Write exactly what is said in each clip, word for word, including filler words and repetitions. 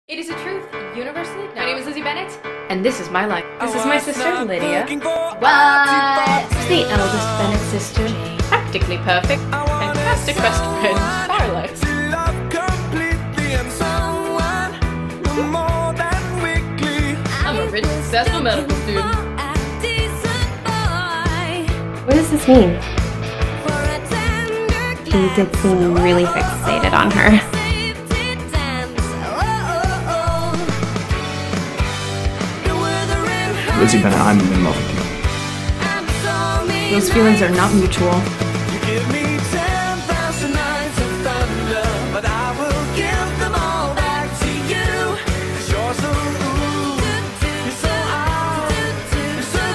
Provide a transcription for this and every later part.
It is a truth, universally known. My name is Lizzie Bennett, and this is my life. This is my sister, Lydia. What? The eldest Bennett sister. Practically perfect. Fantastic best friend, Carla. I'm a rich, successful medical student. What does this mean? He did seem really fixated on her. Lizzie Bennett, I'm in love with you. Those feelings are not mutual. You give me ten thousand nights of thunder, but I will give them all back to you. 'Cause you're so cool, you're so out, you're so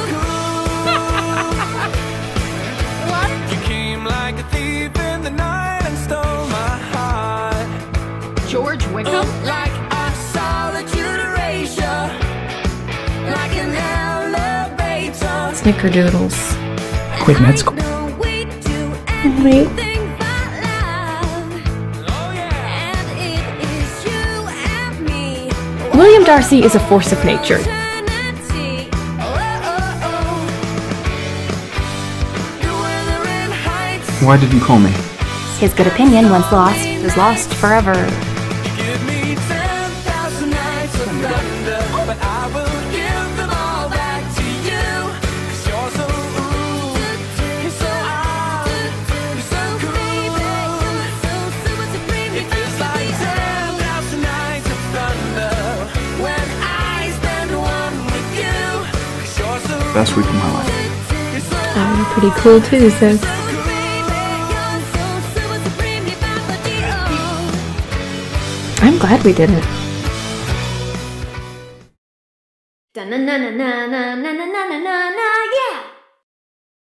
cool. What? You came like a thief in the night and stole my heart. George Wickham? Like I solitude erasure, like an elevator. Snickerdoodles. Quit med school. Wait. William Darcy is a force of nature. Why did you call me? His good opinion, once lost, is lost forever. Give me ten thousand nights of thunder, but I will give them all back to you. 'Cause you're so ooh, you're so out, you're so cool. It feels like ten thousand nights of thunder when I spend one with you. 'Cause you're so Best week of my life. you're so I'm pretty cool too, sis. I'm glad we did it. Na na na na na na na na na na.